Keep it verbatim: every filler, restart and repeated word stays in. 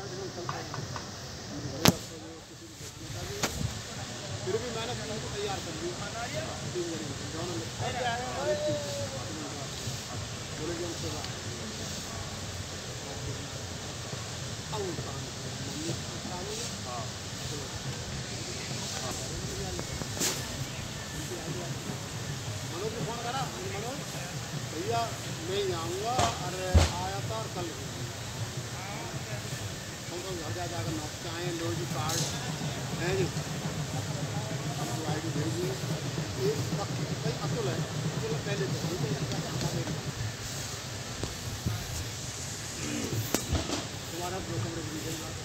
फिर भी मैंने उनको तैयार कर दिया बोले कि हमसे मनोज को फोन करा, मनोज भैया मैं ही आऊँगा, अरे आया था और कल हमको घर जा जाकर नौक के आए, लो जी कार्ड है जी, आपको आई डी भेजिए। एक वक्त भाई अतुल है, अतुल पहले तो तुम्हारा दो कमरे मिलेगा।